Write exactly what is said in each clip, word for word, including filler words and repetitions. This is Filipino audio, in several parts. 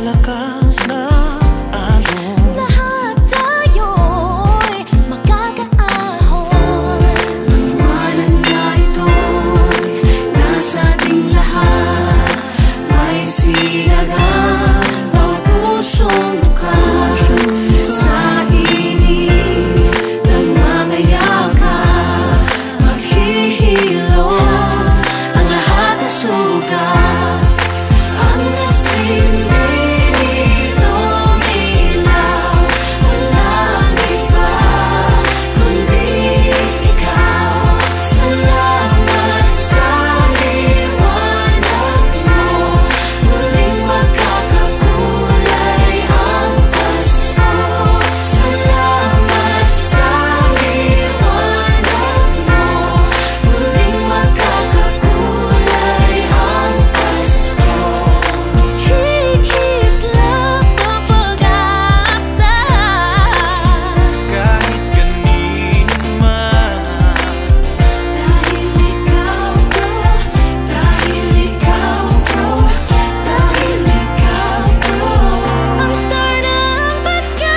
malakas na alon. Lahat tayo'y makakaahon. Liwanag na ito'y nasa ating lahat. May sinagang bawat pusong bukas. Sa init ng mga yakap, maghihilom ang lahat ng sugat. Ang nagsindi nitong ilaw, walang iba kundi ikaw. Salamat sa liwanag mo, muling magkakakulay ang Pasko. Salamat sa liwanag mo, muling magkakakulay ang Pasko. Kikislap ang pag-asa. Kahit kanino man, Dahil ikaw ko, dahil ikaw ko, dahil ikaw ko. Ang star ng Pasko.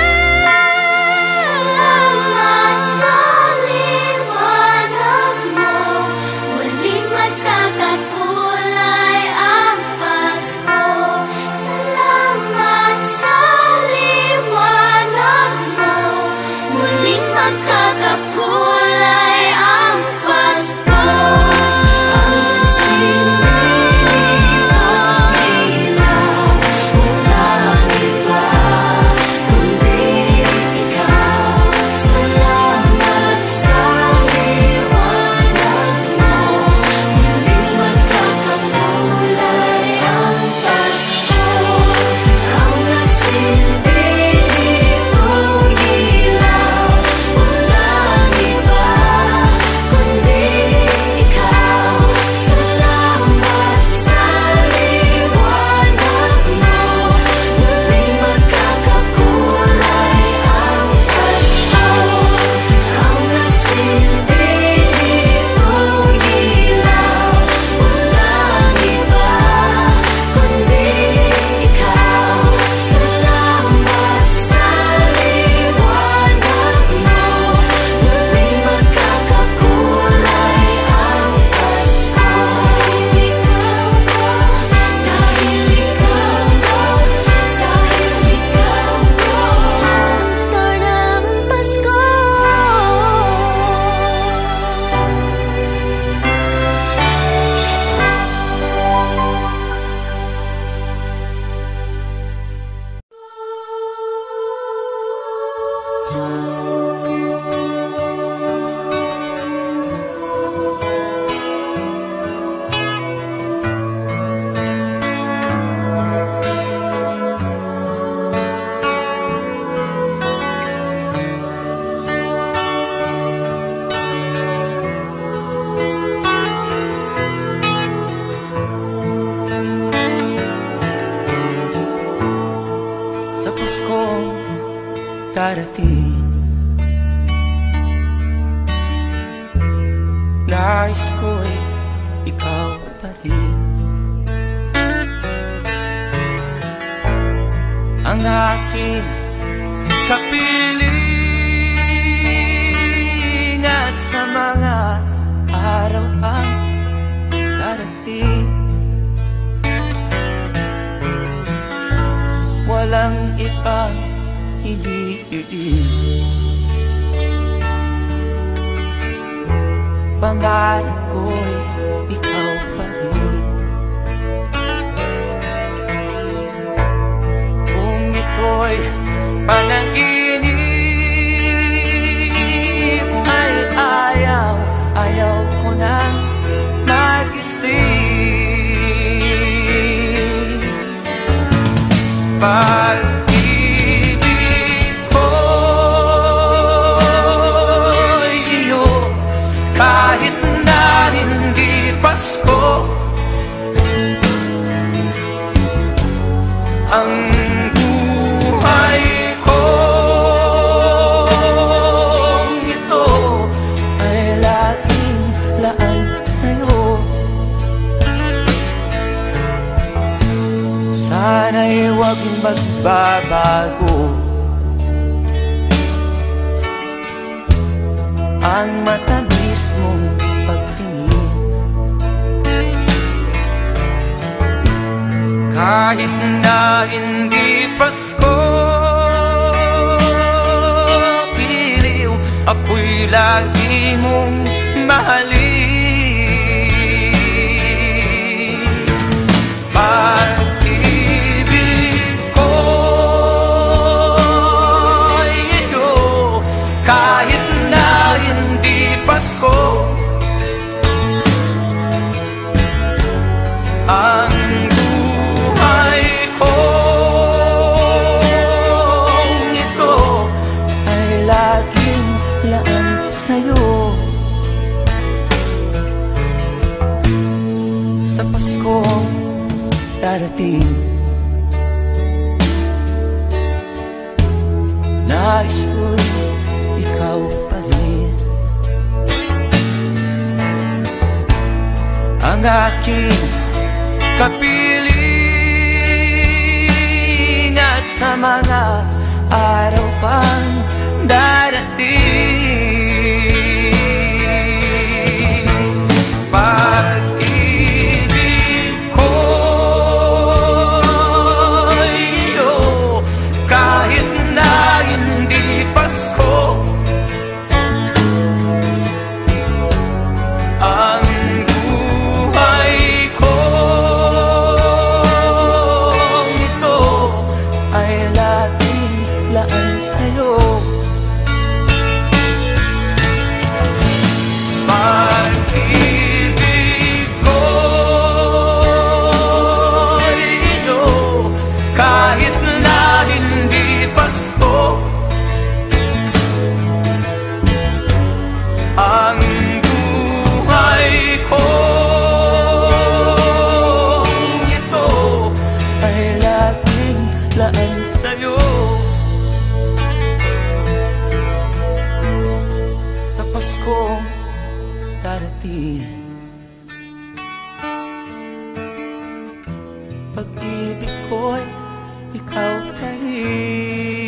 Salamat sa liwanag mo, muling magkakakulay ang Pasko. Salamat sa liwanag mo, muling magkakakulay ang Pasko. Ang sinilip ng ilaw, walang iba kundi ikaw. Salamat sa liwanag mo, muling magkakakulay ang Pasko. Ang nagsindi nitong ilaw, walang iba kundi ikaw. Salamat sa liwanag mo, muling magkakakulay ang Pasko. Ang nagsindi nitong ilaw, walang iba kundi ikaw. Salamat sa liwanag mo, muling magkakakulay ang Pasko. Dahil ikaw ko, dahil ikaw ko. Ang star ng Pasko. sa Paskong darating, nais ko'y ikaw pa rin ang aking kapiling, at sa mga araw ang darating, walang ibang hinihiling. Pangarap ko'y ikaw pa rin. Kung ito'y panaginip, ay ayaw, ayaw ko nang magising. Pag-ibig ko'y iyo, kahit na hindi Pasko. Ang buhay kong ito ay laging laan sa'yo. Sa Sana'y huwag magbabago ang matamis mong pagtingin. Kahit na hindi Pasko, piliw, ako'y lagi mong mahalin. Pag-ibig ko'y iyo, kahit na hindi Pasko. Ang buhay kong ito ay laging laan sa'yo. Sa Paskong darating, nais ko'y ikaw pa rin ang aking kapiling, at sa mga araw pang darating. Pag-ibig ko'y iyo, kahit na hindi Pasko. Ang buhay kong ito ay laging laan sa'yo. Pag-ibig ko'y iyo, kahit na hindi Pasko. Ang buhay kong ito ay laging laan sa'yo. Sa Paskong darating, pag-ibig ko'y ikaw pa rin.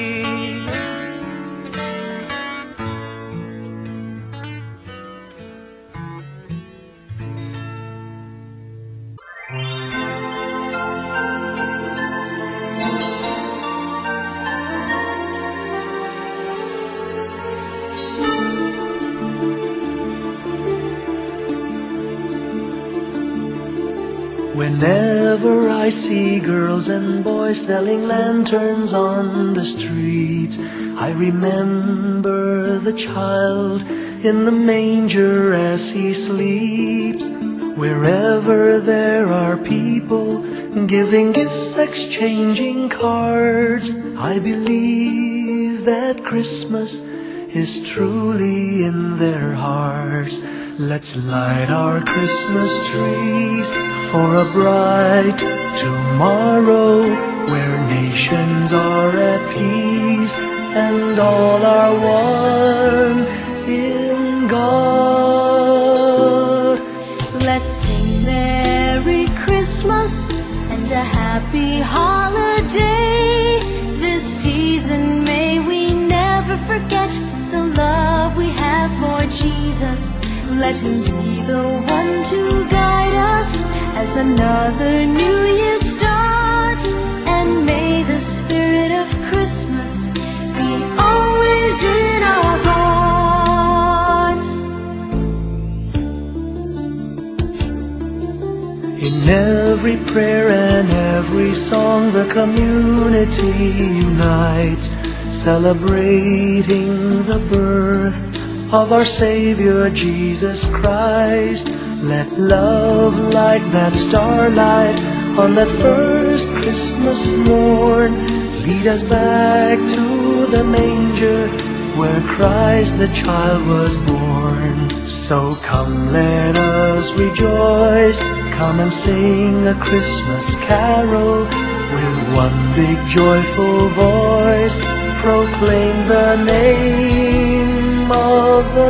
Whenever I see girls and boys selling lanterns on the streets, I remember the child in the manger as he sleeps. Wherever there are people giving gifts, exchanging cards, I believe that Christmas is truly in their hearts. Let's light our Christmas trees for a bright tomorrow, where nations are at peace and all are one in God. Let's sing Merry Christmas and a happy holiday. This season may we never forget the love we have for Jesus. Let him be the one to guide us as another new year starts. And may the spirit of Christmas be always in our hearts. In every prayer and every song, the community unites, celebrating the birth of our Savior Jesus Christ. Let love like that starlight on that first Christmas morn lead us back to the manger where Christ the child was born. So come, let us rejoice, come and sing a Christmas carol with one big joyful voice. Proclaim the name of the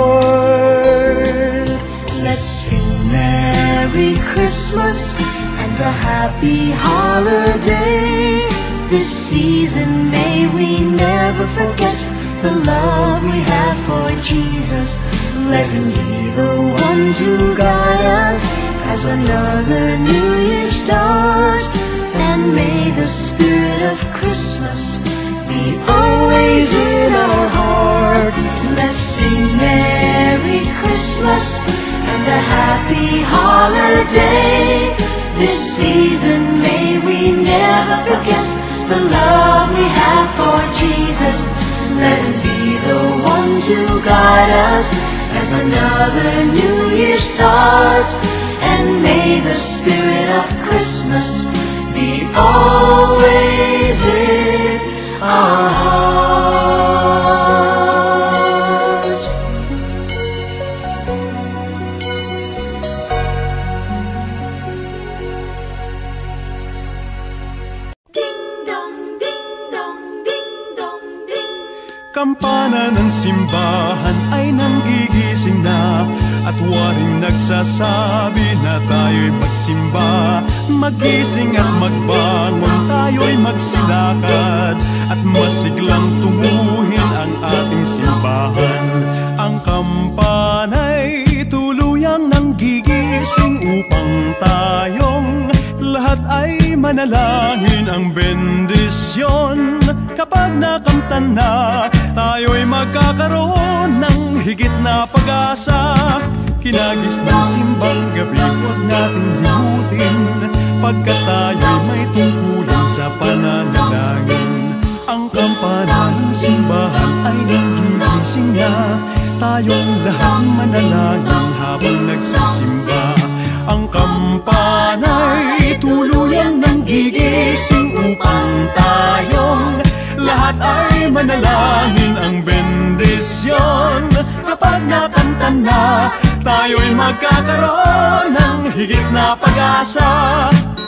Lord. Let's sing Merry Christmas and a happy holiday. This season may we never forget the love we have for Jesus. Let Him be the one to guide us as another new year starts. And may the spirit of Christmas be always in our hearts. Let's sing Merry Christmas and a happy holiday. This season may we never forget the love we have for Jesus. Let Him be the one to guide us as another new year starts. And may the spirit of Christmas be always in our hearts. Ding dong, ding dong, ding dong, ding. Kampana ng simbahan ay nanggigising na, at waring nagsasabi na tayo'y magsimba. Magising at magbangon, tayo'y magsilakad, at masiglang tunguhin ang ating simbahan. Ang kampana'y tuluyang nanggigising upang tayong lahat ay manalangin ang bendisyon. Kapag nakamtan na, tayo'y magkakaroon ng higit na pag-asa. Kinagis ng simbang gabi, huwag nating limutin, pagkat tayo'y may tungkulin sa pananalangin. Ang kampana ng simbahan ay nanggigising na, tayong lahat manalangin habang nagsisimba. Ang kampana'y tuluyang nanggigising upang tayong lahat ay manalangin ang bendisyon. Kapag nakamtan na, tayo'y magkakaroon ng higit na pag-asa.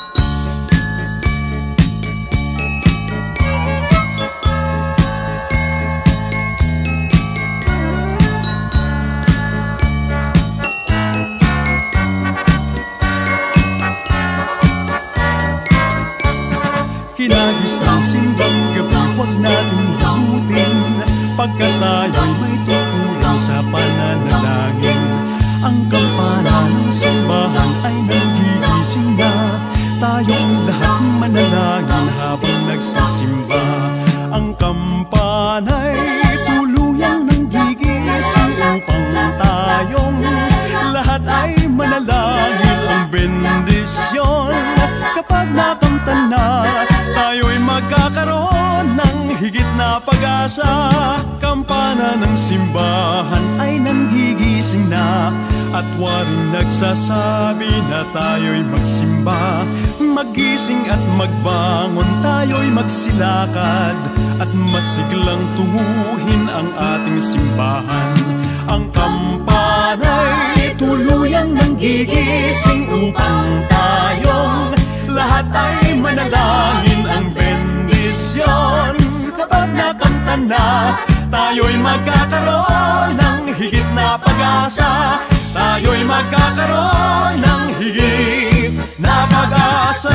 Kinagis ng simbang gabi, huwag natin limutin, pagkat tayo'y may tungkulin sa pananalangin. Ang kampana ng simbahan ay nanggigising na, tayong lahat manalangin habang nagsisimba. Ang kampana'y tuluyang nanggigising upang tayong lahat ay manalangin ang bendisyon. Kapag nakamtan na, tayo'y magkakaroon ng higit na pag-asa. Kampana ng simbahan ay nanggigising na, at waring nagsasabi na tayo'y magsimba. Magising at magbangon, tayo'y magsilakad, at masiglang tunguhin ang ating simbahan. Ang kampana'y tuluyang nanggigising upang tayong lahat ay manalangin ang bendisyon. Kapag nakamtan na, tayo'y magkakaroon ng higit na pag-asa. Tayo'y magkakaroon ng higit na pag-asa.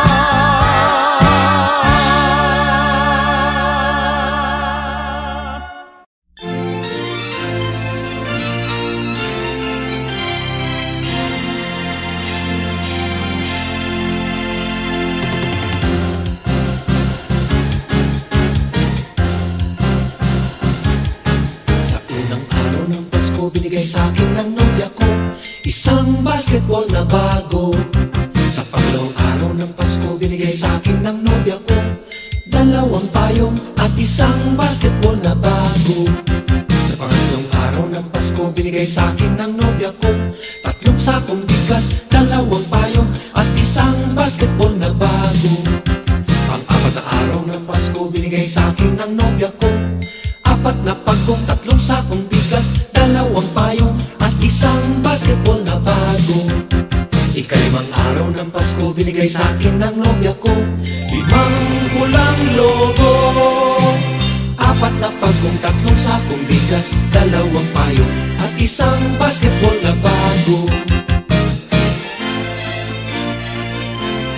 Binigay sa akin ng nobya ko isang basketball na bago. Sa pangalawang araw ng Pasko, binigay sa akin ng nobya ko dalawang payong at isang basketball na bago. Sa pangatlong araw ng Pasko, binigay sa akin ng nobya ko tatlong sakong bigas, dalawang payong at isang basketball na bago. Pang-apat na araw ng Pasko, binigay sa akin ng nobya ko apat na pagkong, tatlong sakong bigas, dalawang payong at isang basketball na bago. Ikalimang araw ng Pasko, binigay sa akin ng nobya ko limang pulang logo, apat na pagkong, tatlong sakong bigas, dalawang payong at isang basketball na bago.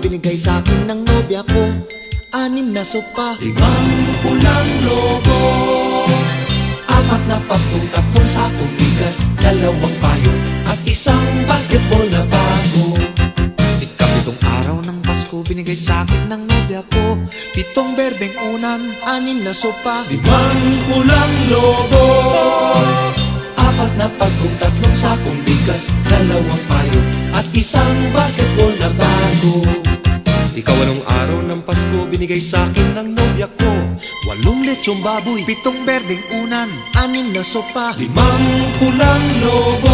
binigay sa akin ng nobya ko. Anim na sopa, limang pulang lobo, apat na pagkong, tatlong sakong bigas, dalawang payo at isang basketball na bago. Ikapitong araw ng Pasko, binigay sa akin ng nobya ko. Pitong berdeng unan, anim na sopa, limang pulang lobo, apat na pagkong, tatlong sakong bigas, dalawang payo at isang basketball na bago. Ikaw anong araw ng Pasko, binigay sa akin ng nobya ko. Walong lechong baboy, pitong berdeng unan, anim na sopa, limang pulang lobo,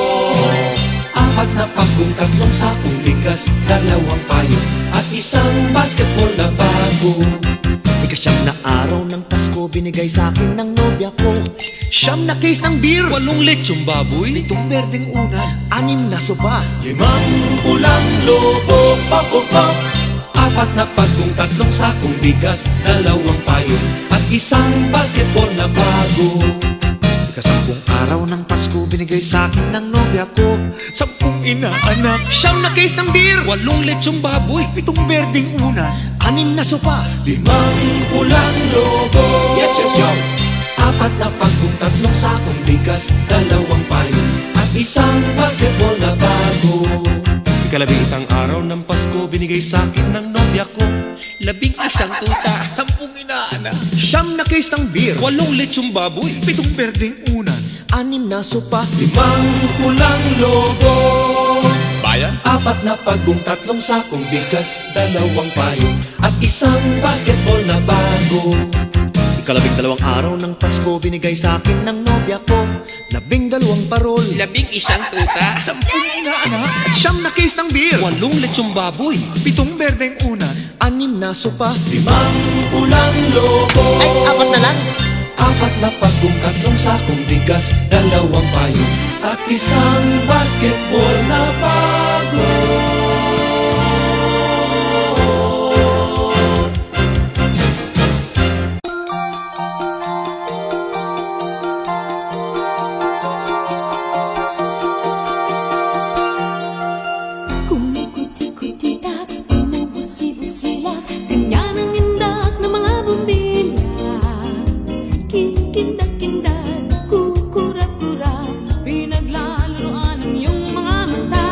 apat na pagkong, tatlong sakong bigas, dalawang payo at isang basketball na bago. Ikasyam na araw ng Pasko, binigay sa akin ng nobya ko. Siyam na case ng beer, walong lechong baboy, pitong berdeng unan, anim na sopa, limang pulang lobo, pop, pop, pop, apat na pagkong, tatlong sakong bigas, dalawang payo at isang basketball na bago. Ikasampung araw ng Pasko, binigay sa akin ng nobya ko. Sampung inaanak, siyam na case ng beer, walong lechong baboy, pitong berdeng unan, anim na sopa, limang pulang lobo, yes, yes, yes, apat na pagkong, tatlong sakong bigas, dalawang payo at isang basketball na bago. Ikalabing isang araw ng Pasko, binigay sa akin ng nobya ko. Labing isang tuta, sampung inaanak, siyam na case ng beer, walong lechong baboy, pitong berdeng unan, anim na sopa, limang pulang lobo, bayan, apat na pagkong, tatlong sakong bigas, dalawang payo at isang basketball na bago. Ikalabing dalawang araw ng Pasko, binigay sa akin ng nobya ko. Labing dalawang parol, labing isang tuta, sampung inaanak, at siyam na case ng beer, walong lechong baboy, pitong berdeng unan, anim na sopa, limang pulang lobo, ay apat na lang, apat na pagkong, tatlong sakong bigas, dalawang payo at isang basketball na bago. Pinaglalaroan ng iyong mga mata.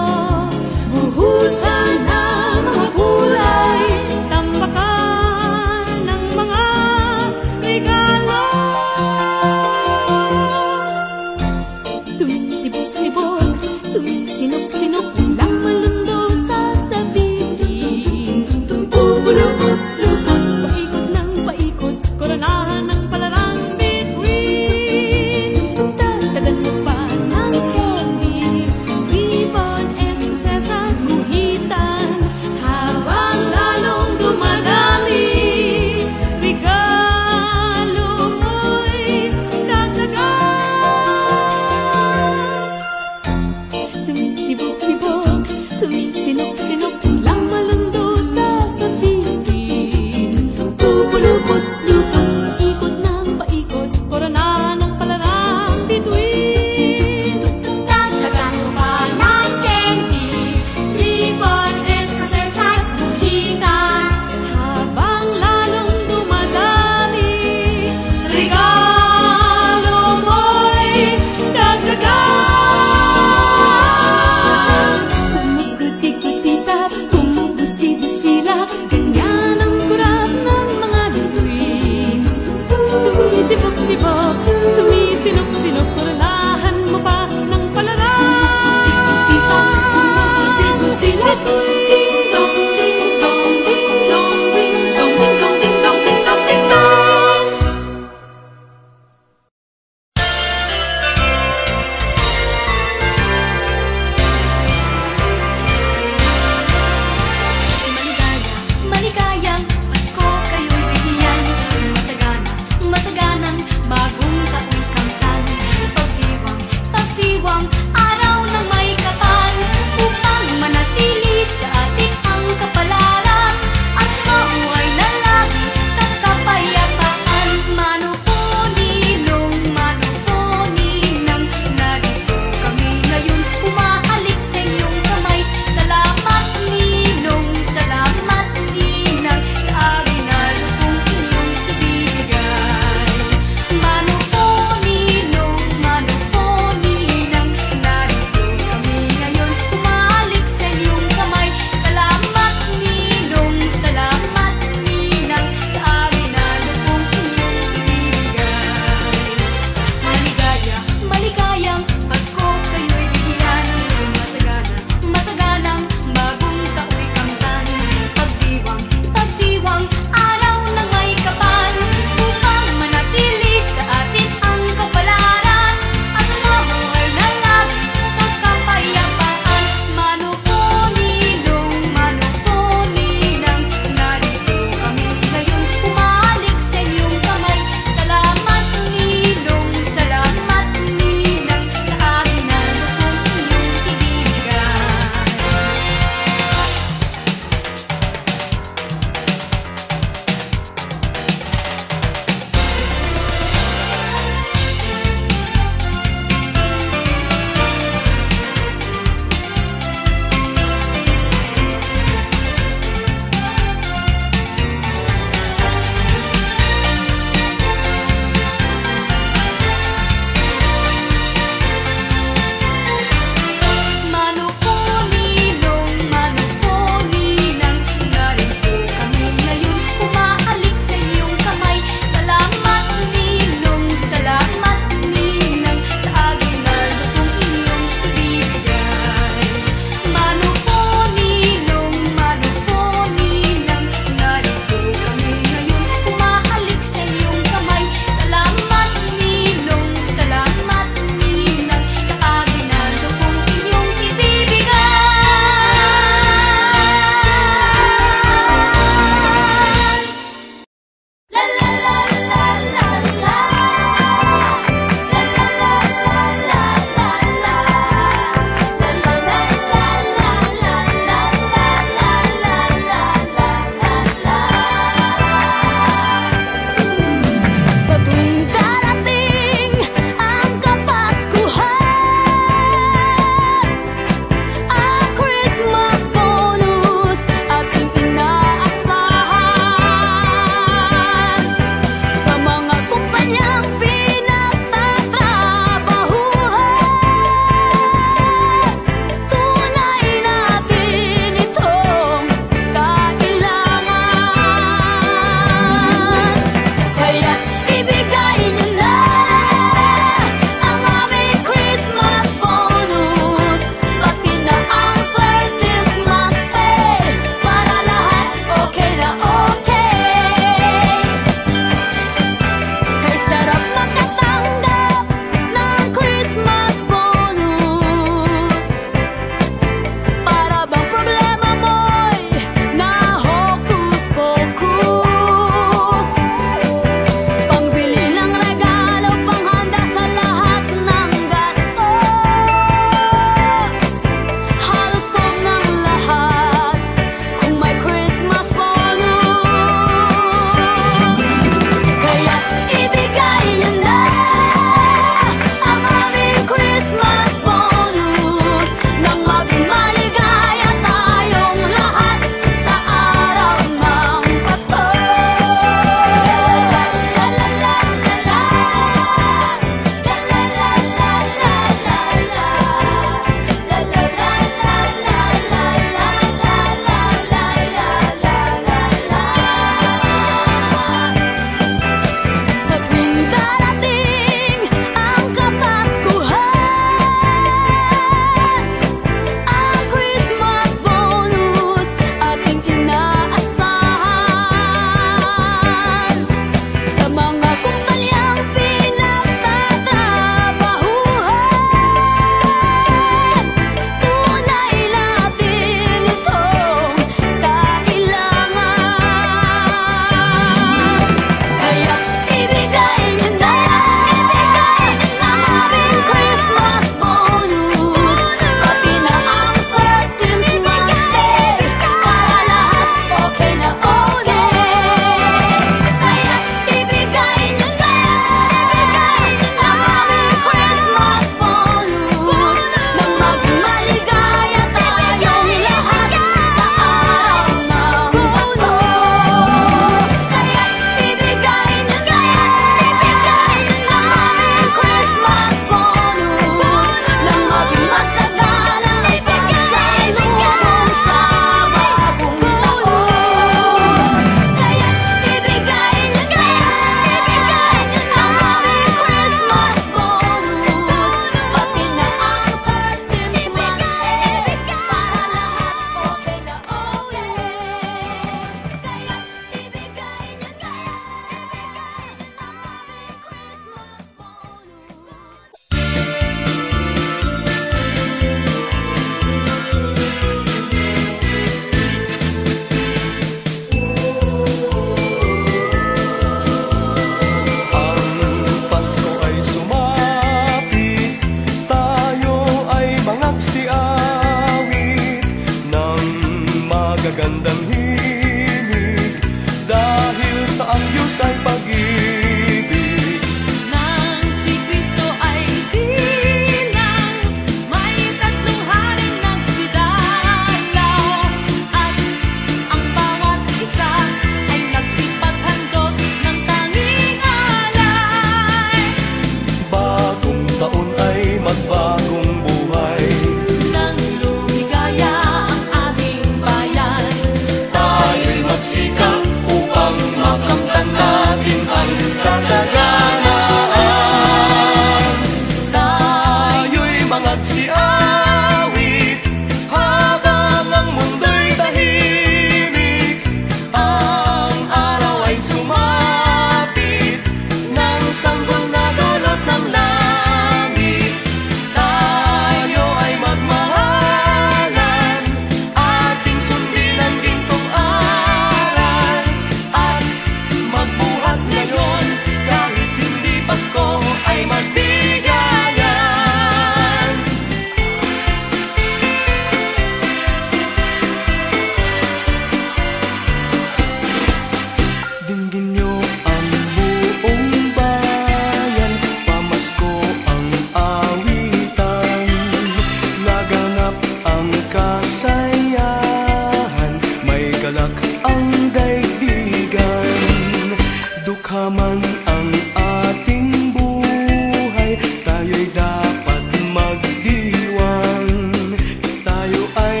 ang ating buhay, tayo'y dapat magdiwang. Tayo ay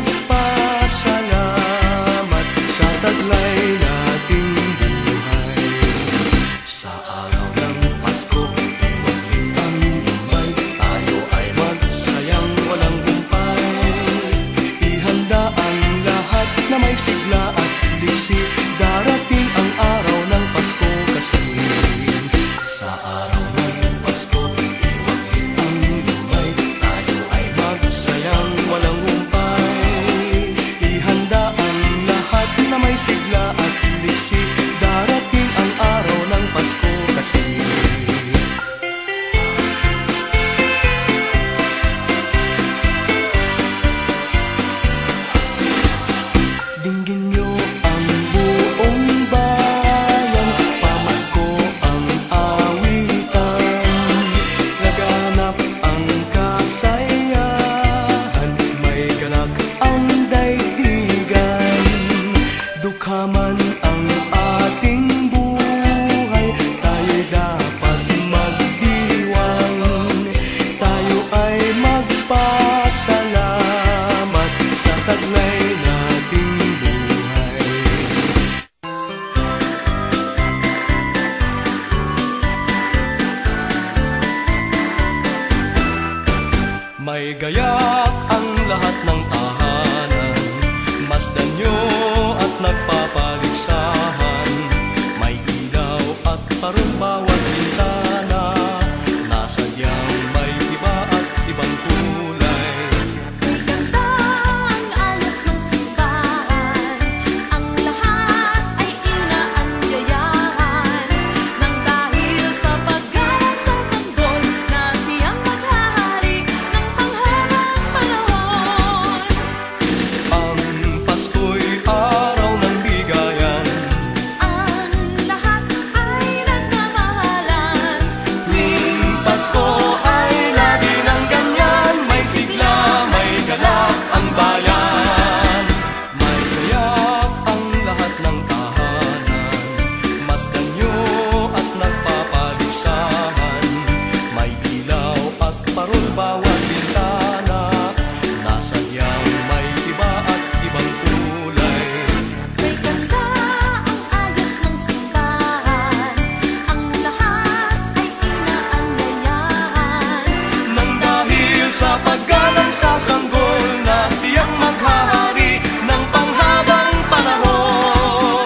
magpasalamat sa taglay nating buhay. Sa araw ng Pasko, iwagin ang lumay, tayo ay magsayang walang humpay. Ihanda ang lahat na may sigla at liksi, darating ang araw ng Pasko kasi. Sa araw ng Pasko, iwagin ang lumay, tayo ay magsayang walang humpay. Ihanda ang lahat na may sigla at liksi, darating ang araw ng Pasko kasi. Dinggin niyo ang buong bayan, pamasko ang awitan. Laganap ang kasayahan, may galak ang daigdigan. Dukha man ang ating buhay, tayo'y dapat magdiwang. Tayo ay magpasalamat sa taglay nating buhay. May gayak ang lahat ng tahanan, masdan nyo at nagpapaligsahan. May ilaw at parang bawat bintana, nasadyang may iba at ibang kulay. Ganda ang ayos ng simbahan, ang lahat ay inaanyayahan. Nang dahil sa paggalang sa sanggol na siyang maghahari ng panghabang panahon. Ang Pasko'y araw ng bigayan, Ang lahat ay nagmamahalan. tuwing Pasko ay lagi ng ganyan, may sigla, may galak ang bayan. May gayak ang lahat ng tahanan, masdan nyo at nagpapaligsahan. May ilaw at parol bawat bintana, nasadyang may iba at ibang kulay. May ganda ang ayos ng simbahan, ang lahat ay inaanyayahan. Nang dahil sa paggalang sa sanggol na siyang maghahari ng panghabang panahon.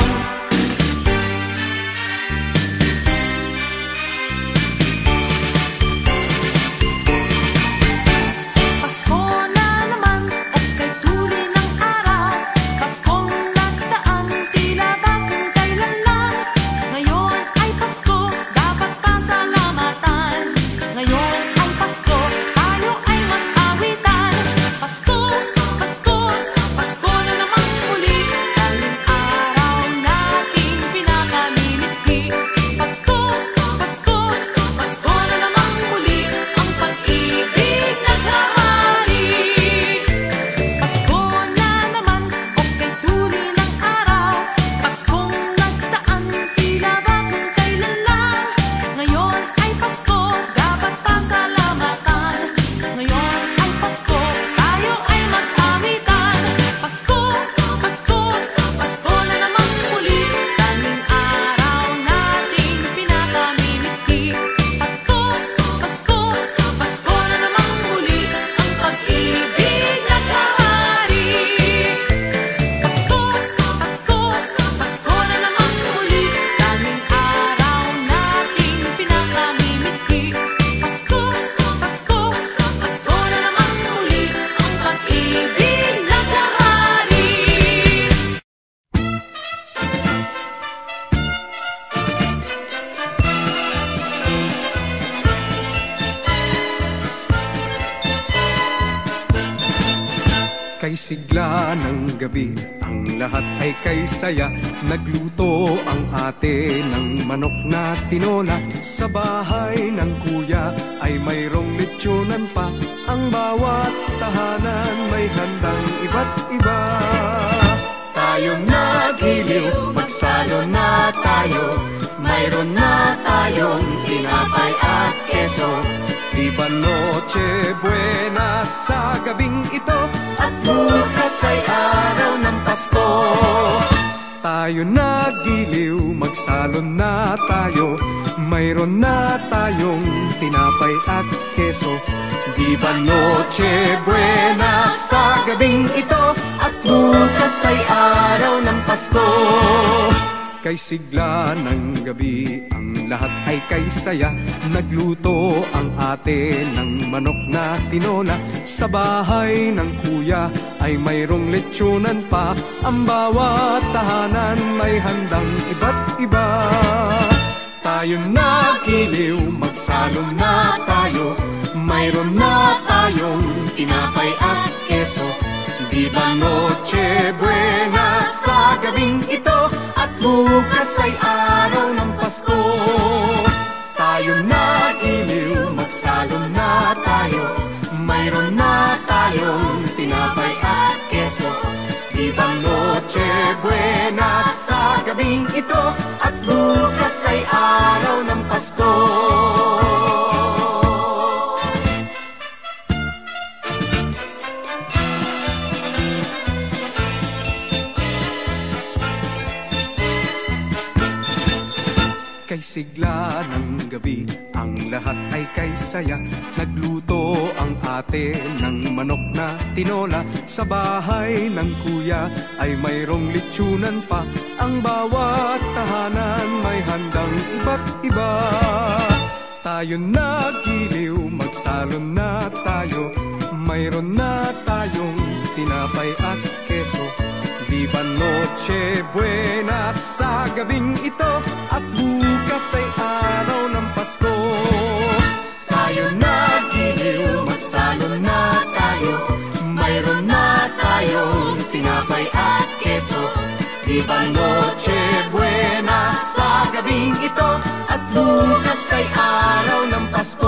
Pasko na naman at kay tuli ng araw, Paskong nagdaan tila bagong kailan lang. Ngayon ay Pasko, dapat pasalamatan. Ngayon ay Pasko, tayo ay mag-awitan. Pasko, Pasko, Pasko na namang muli, daling araw nating pinakamimiti. Pasko, Pasko, Pasko na namang muli, ang pag-ibig naghahari. Pasko na naman o kay tuli ng araw, Paskong nagdaan tila bagong kailan lang. Ngayon ay Pasko, dapat pasalamatan. Ngayon ay Pasko, tayo ay mag-awitan. Pasko, Pasko, Pasko na namang muli, daling araw nating pinakamimiti. Pasko, Pasko, Pasko na namang muli, ang pag-ibig naghahari. Pasko, Pasko, Pasko na namang muli, daling araw nating pinakamimiti. Pasko, Pasko, Pasko na namang muli, ang pag-ibig naghahari. Kay sigla ng gabi, ang lahat ay kay saya. Nagluto ang ate ng manok na tinola. Sa bahay ng kuya ay mayroong litsunan pa. Ang bawat tahanan may handang iba't iba. Tayong naghiliw, magsalo na tayo. Mayroon na tayo Noche Buena sa gabing ito, at bukas ay araw ng Pasko. tayo nagiliw, magsalon na tayo. Mayroon na tayong tinapay at keso. Di ba Noche Buena sa gabing ito, at bukas ay araw ng Pasko. Kay sigla ng gabi, ang lahat ay kay saya. Nagluto ang ate ng manok na tinola. Sa bahay ng kuya ay mayroong lechonan pa. Ang bawat tahanan may handang iba't iba. Tayo nagiliw, magsalong na tayo. Mayroon na tayong tinapay at keso. Di ba Noche Buena sa gabing ito, at bukas ay araw ng Pasko. Tayo nagiliw, magsalong na tayo. Mayroon na tayong tinapay at keso. Di ba Noche Buena sa gabing ito, at bukas ay araw ng Pasko. Kay sigla ng gabi, ang lahat ay kay saya. Nagluto ang ate ng manok na tinola. Sa bahay ng kuya ay mayroong lechonan pa. Ang bawat tahanan may handang iba't iba. Tayo nagiliw, magsalon na tayo. Mayroon na tayong tinapay at keso. Di ba Noche Buena sa gabing ito, at bukas ay araw ng Pasko. Tayo nagiliw, magsalon na tayo. Mayroon na tayong tinapay at keso. Di ba Noche Buena sa gabing ito, at bukas ay araw ng Pasko.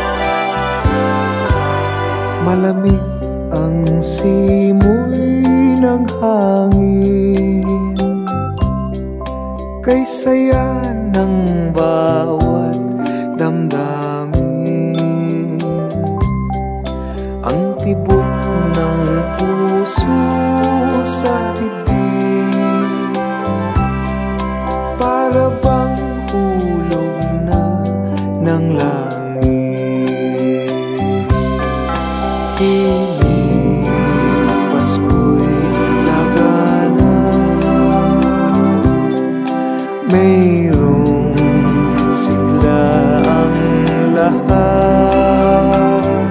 Malamig ang simoy ng hangin, kay saya ng bawat damdamin. Ang tibok ng puso sa dibdib, para bang hulog na ng langit. Piling Pasko'y lagana, mayroong sigla ang lahat.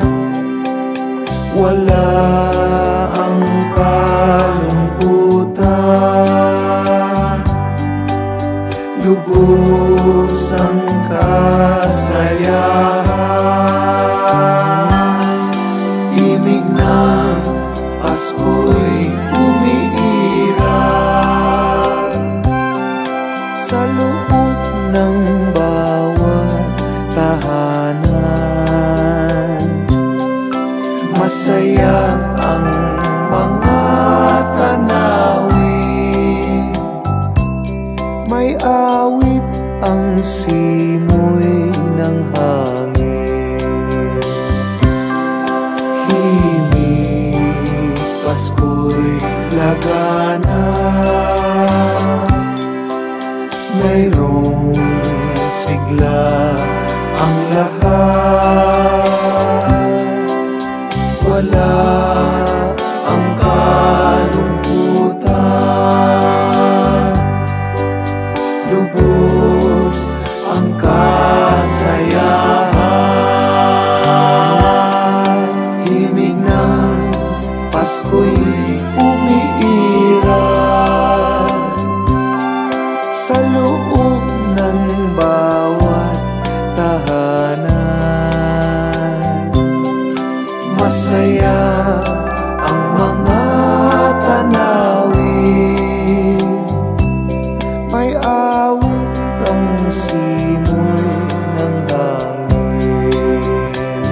Wala ang kalungkutan, lubos ang kasayahan. Imig ng Pasko'y umiiral sa loob ng bawat tahanan. Masaya ang mga tanawin, may awit ang simoy ng hangin. Himig Pasko'y lagana, mayroong sigla ang lahat. Wala ang kalungkutan, lubos ang kasayahan. Himig ng Pasko'y umiiral sa loob ng bawat tahanan. Masaya ang mga tanawin, may awit ang simoy ng hangin.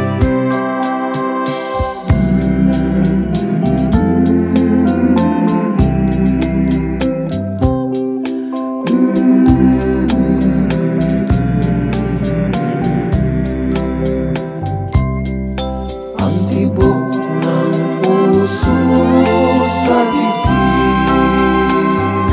Ang tibok ng puso sa dibdib,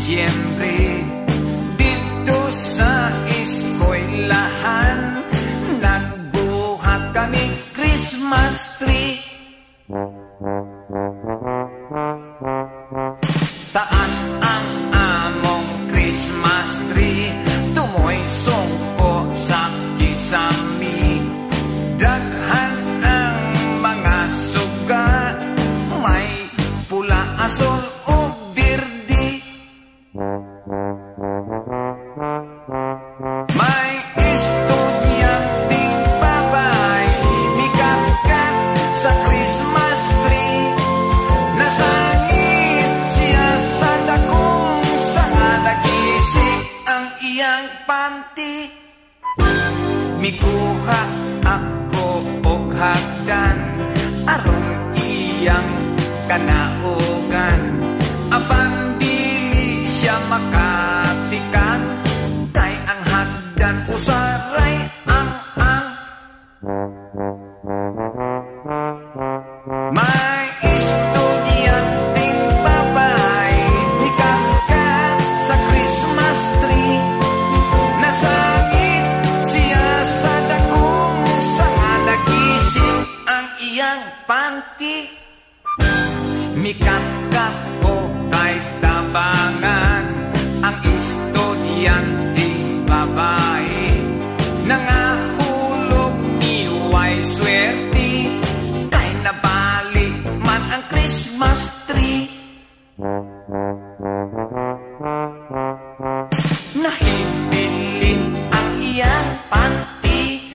Disyembre, dito sa eskwelahan, nagbuhat kami Christmas tree. Taas ang among Christmas tree, tumoy sungko sa kisami. Daghan ang mga suga, may pula, asol o birdi. May estudyanteng babae, mikat-kat sa Christmas tree. Nasangit siya sa dakong sanga, nagising ang iyang panty. Mikuha ako og hagdan, aron iyang kanaugan. Apan dili siya makatikan, kay ang hagdan usaray ang ang. May estudyanteng babae, mikat-kat sa Christmas tree. Nasangit siya sa dakong sanga, nagising ang iyang panty. Mikat-kat ko kay tabangan, ang estudyanteng babae. Nangahulog ni way swerte, kay nabali man ang Christmas tree. Nahibilin ang iyang panty.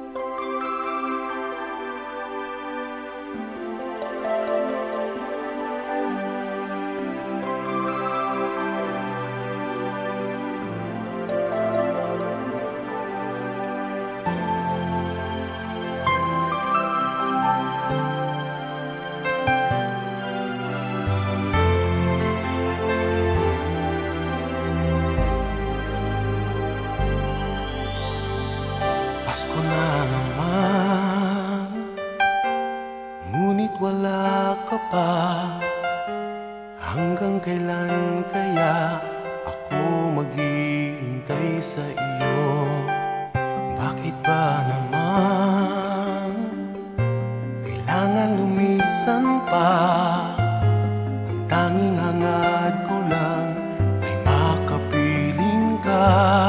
Pasko na naman, ngunit wala ka pa. Hanggang kailan kaya ako maghihintay sa iyo? Bakit ba naman kailangan lumisan pa? Ang tanging hangad ko lang ay makapiling ka.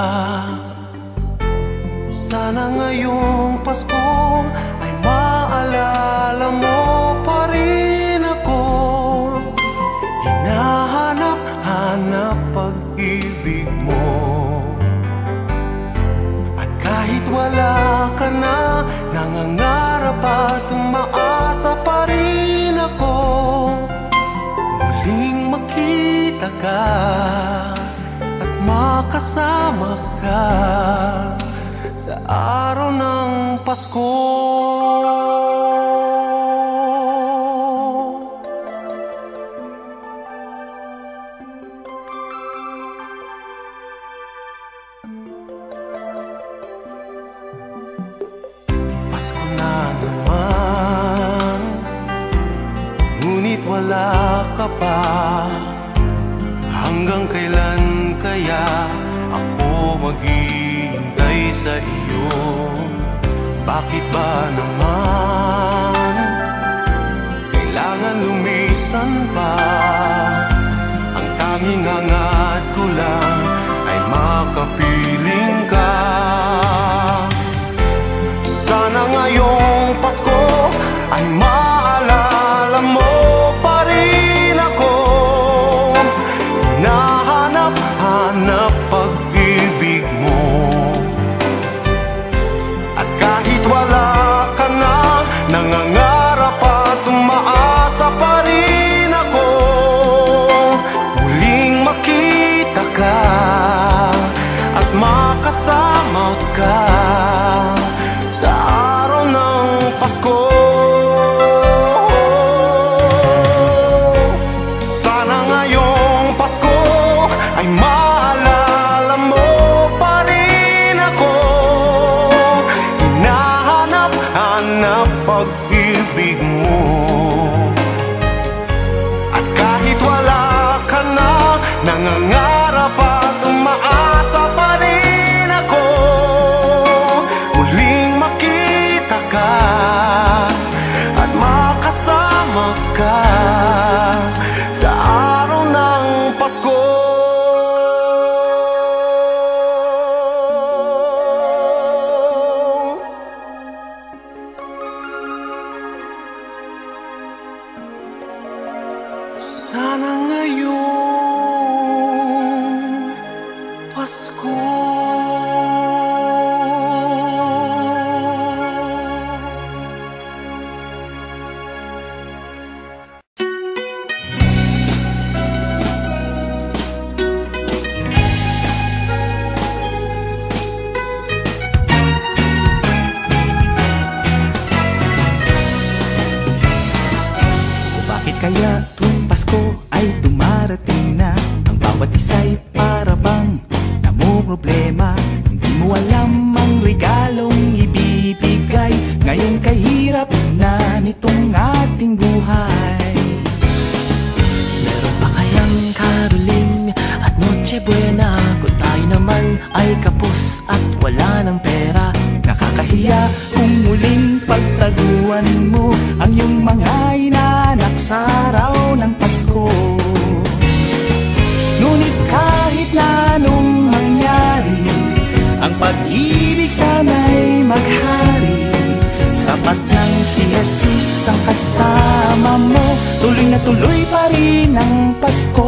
Sana ngayong Pasko ay maalala mo pa rin ako. Hinahanap-hanap pag-ibig mo. At kahit wala ka na, nangangarap at umaasa pa rin ako. Muling makita ka at makasama ka sa araw ng Pasko. Pasko na naman, ngunit wala ka pa. Hanggang kailan kaya ako maghihintay sa iyo? Bakit ba naman kailangan lumisan pa? Ang tanging hangad ko lang ay makapiling ka. Sana ngayong Pasko ay maalala mo pa rin ako. Hinahanap-hanap pag-ibig mo. At kahit wala ka na, nangangarap at umaasa pa rin ako. Muling makita ka at makasama ka sa araw ng Pasko. Sana ngayong Pasko ay maalala mo pa rin ako. Hinahanap-hanap pag-ibig mo. At kahit wala ka na, nangangarap Sana ngayong Pasko Kaya tuwing Pasko ay dumarating na, ang bawat isa'y para bang namumroblema. Hindi mo alam ang regalong ibibigay ngayong kahirap na nitong ating buhay. Meron pa kayang caroling at Noche Buena kung tayo naman ay kapos at wala ng pera? Nakakahiya kung muling pagtaguan mo ang iyong mga inaanak sa araw ng Pasko. Ngunit kahit na anong mangyari, ang pag-ibig sana'y maghari. Sapat lang si Jesus ang kasama mo, tuloy na tuloy pa rin ang Pasko.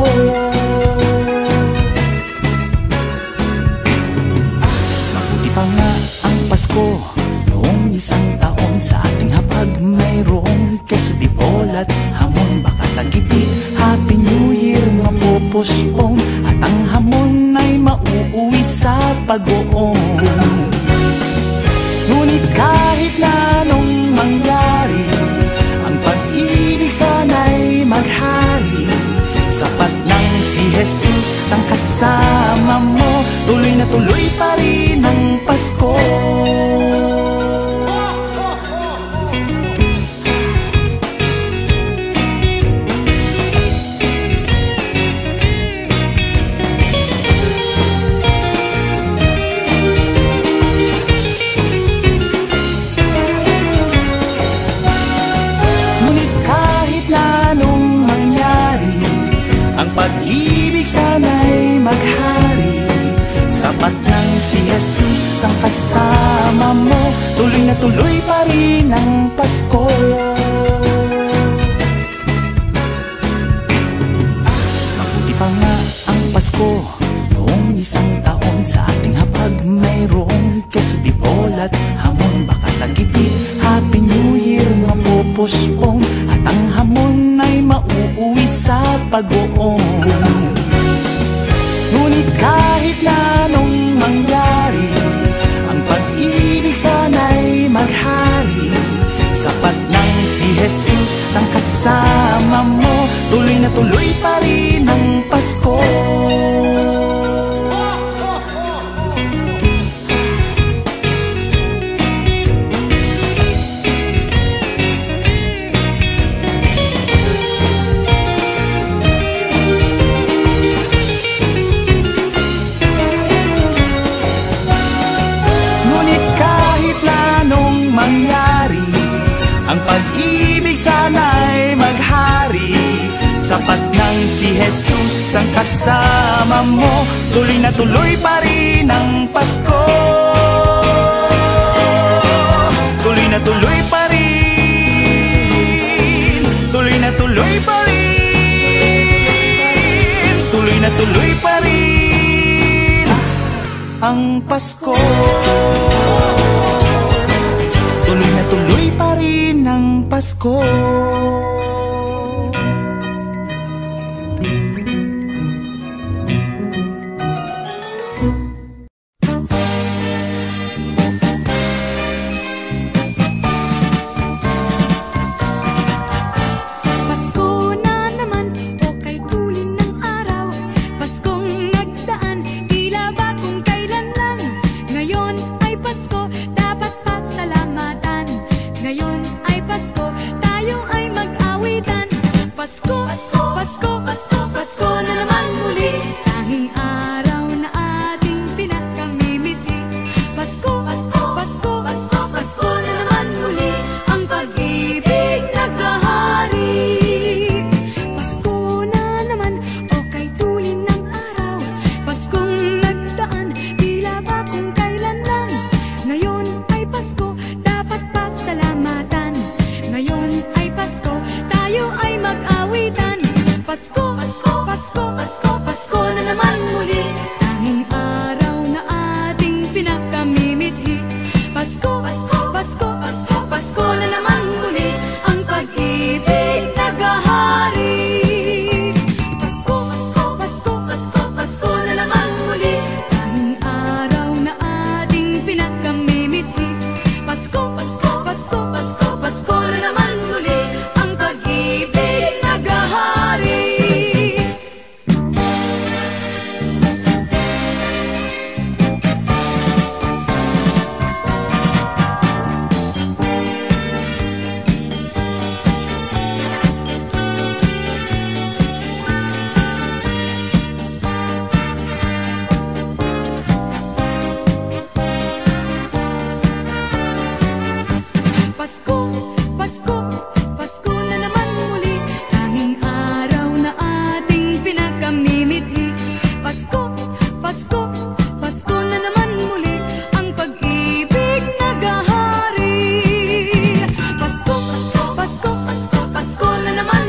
Mabuti pa nga ang Pasko noong isang taon, sa ating hapag mayroong keso di bolat hamon. Baka sa gitid Happy New Year mapupuspong at ang hamon ay mauuwi sa pag-uong. Ngunit kahit na anong mangyari, ang pag-ibig sana'y maghari. Sapat lang si Jesus ang kasama mo, tuloy na tuloy pa rin ang Pasko. Pag-ibig sana'y maghari. Sapat lang si Jesus ang kasama mo, tuloy na tuloy pa rin ang Pasko. Mabuti pa nga ang Pasko noong isang taon, sa ating hapag mayroong keso di bolat hamon. Baka sa gitid Happy New Year mapupuspong at ang hamon ay mauuwi sa pag-uong. Ngunit kahit na anong mangyari, ang pag-ibig sana'y maghari. Sapat lang si Jesus ang kasama mo, tuloy na tuloy pa rin ang Pasko. Ang pag-ibig sana'y maghari. Sapat lang si Jesus ang kasama mo, tuloy na tuloy pa rin ang Pasko. Tuloy na tuloy pa rin, tuloy na tuloy pa rin, tuloy na tuloy pa rin ang Pasko. Tuloy na tuloy pa rin ang Pasko. Ngayon ay Pasko, tayo ay mag-away. naman